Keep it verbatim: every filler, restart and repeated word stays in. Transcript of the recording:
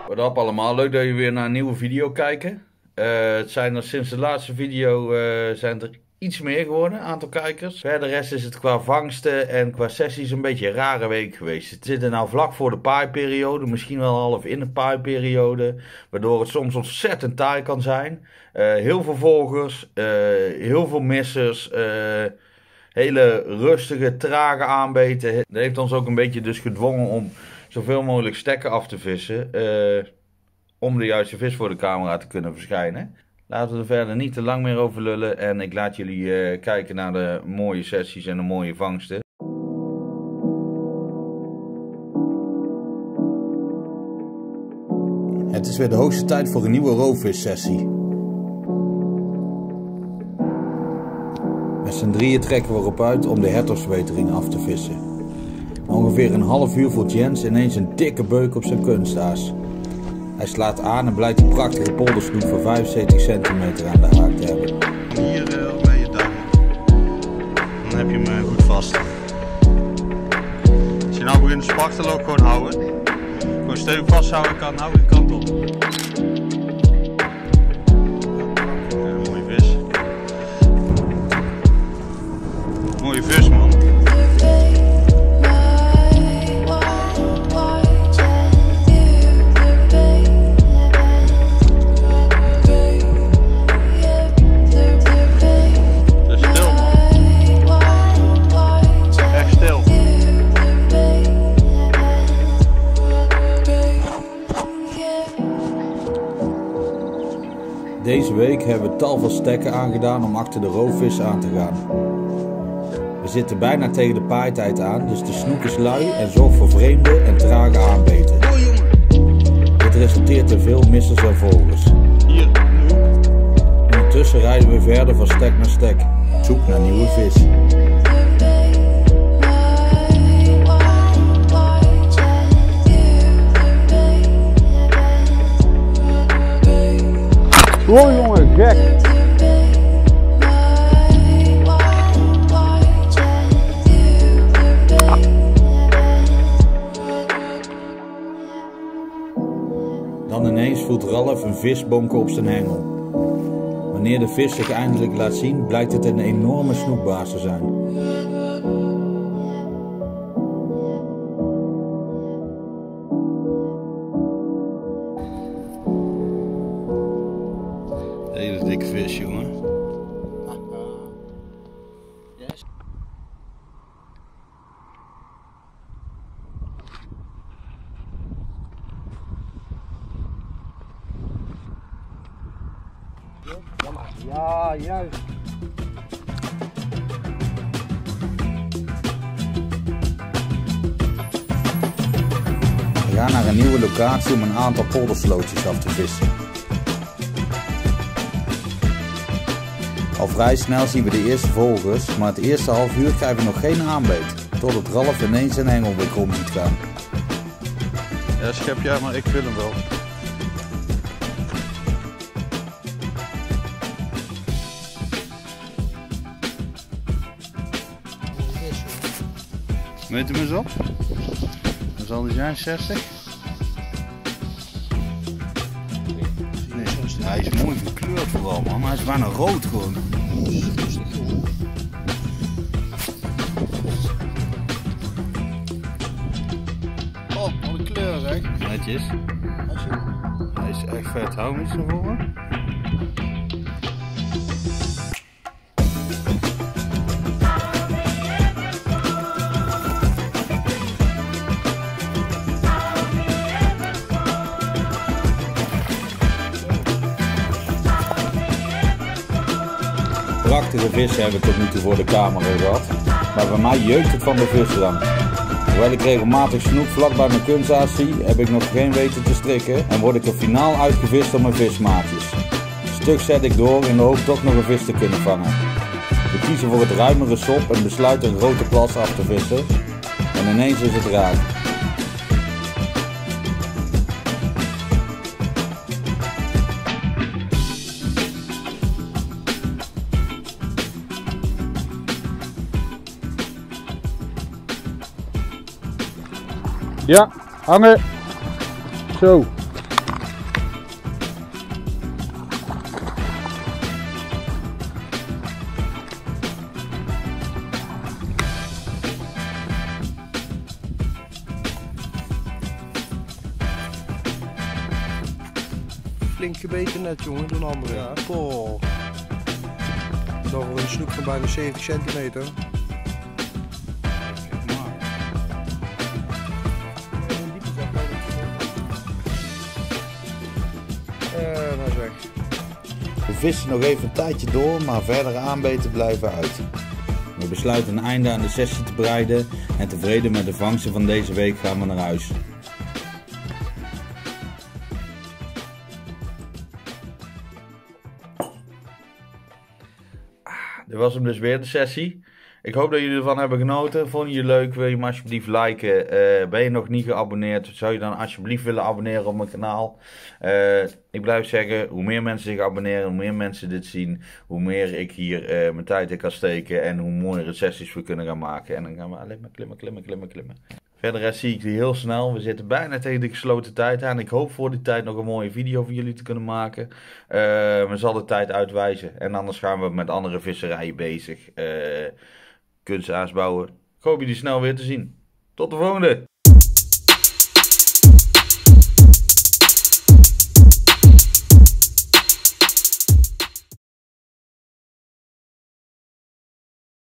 Wat op allemaal, leuk dat je weer naar een nieuwe video kijkt. Uh, het zijn er sinds de laatste video uh, zijn er iets meer geworden, aantal kijkers. Verder rest is het qua vangsten en qua sessies een beetje een rare week geweest. Het zit er nou vlak voor de paaiperiode, misschien wel half in de paaiperiode. Waardoor het soms ontzettend taai kan zijn. Uh, heel veel volgers, uh, heel veel missers, uh, hele rustige, trage aanbeten. Dat heeft ons ook een beetje dus gedwongen om zoveel mogelijk stekken af te vissen. Uh, om de juiste vis voor de camera te kunnen verschijnen. Laten we er verder niet te lang meer over lullen. En ik laat jullie uh, kijken naar de mooie sessies en de mooie vangsten. Het is weer de hoogste tijd voor een nieuwe roofvissessie. Met z'n drieën trekken we erop uit om de hertogswetering af te vissen. Ongeveer een half uur voelt Jens ineens een dikke beuk op zijn kunstaas. Hij slaat aan en blijkt een prachtige poldersnoek van vijfenzeventig centimeter aan de haak te hebben. Hier uh, bij je duim. Dan heb je hem uh, goed vast. Als je nou begint te spartelen, ook gewoon houden. Gewoon stevig vasthouden, kan nou de kant op. Ja, mooie vis. Mooie vis, man. Deze week hebben we tal van stekken aangedaan om achter de roofvis aan te gaan. We zitten bijna tegen de paaitijd aan, dus de snoek is lui en zorgt voor vreemde en trage aanbeten. Dit resulteert in veel missers en vogels. Ondertussen rijden we verder van stek naar stek, op zoek naar nieuwe vis. Wow jongen, gek! Dan ineens voelt Ralf een vis bonken op zijn hengel. Wanneer de vis zich eindelijk laat zien, blijkt het een enorme snoekbaas te zijn. Hele dikke vis, jongen. Yes. Ja, juist. We gaan naar een nieuwe locatie om een aantal polderslootjes af te vissen. Al vrij snel zien we de eerste vogels, maar het eerste half uur krijgen we nog geen aanbeet, totdat Ralf ineens zijn hengel weer krom ziet gaan. Ja, schep jij, maar ik wil hem wel. Meet hem eens op. Dan zal hij zijn zestig. Nee, hij is mooi gekleurd vooral, man. Hij is bijna rood gewoon. Oh, wat een kleur zeg. Netjes. Hij is echt vet. Hou hem iets naar voren. Prachtige vissen hebben we tot nu toe voor de camera gehad, maar bij mij jeukt het van de visdrank. Hoewel ik regelmatig snoek vlak bij mijn kunstaas zie, heb ik nog geen weten te strikken en word ik er finaal uitgevist door mijn vismaatjes. Stuk zet ik door in de hoop toch nog een vis te kunnen vangen. We kiezen voor het ruimere sop en besluiten een grote plas af te vissen en ineens is het raak. Ja, hangen. Zo. flink gebeten net, jongen, door een andere. Ja. Poh. Dat voor een snoek van bijna zeventig centimeter. En hij is weg. We vissen nog even een tijdje door, maar verder aanbeten blijven uit. We besluiten een einde aan de sessie te breiden en tevreden met de vangsten van deze week gaan we naar huis. Dit was hem dus weer, de sessie. Ik hoop dat jullie ervan hebben genoten. Vond je leuk? Wil je me alsjeblieft liken? Uh, ben je nog niet geabonneerd? Zou je dan alsjeblieft willen abonneren op mijn kanaal? Uh, ik blijf zeggen, hoe meer mensen zich abonneren, hoe meer mensen dit zien, hoe meer ik hier uh, mijn tijd in kan steken en hoe mooiere sessies we kunnen gaan maken. En dan gaan we alleen maar klimmen, klimmen, klimmen, klimmen. Verder zie ik jullie heel snel. We zitten bijna tegen de gesloten tijd aan. Ik hoop voor die tijd nog een mooie video voor jullie te kunnen maken. Uh, we zal de tijd uitwijzen. En anders gaan we met andere visserijen bezig. Uh, kunstenaars bouwen. Ik hoop jullie snel weer te zien. Tot de volgende!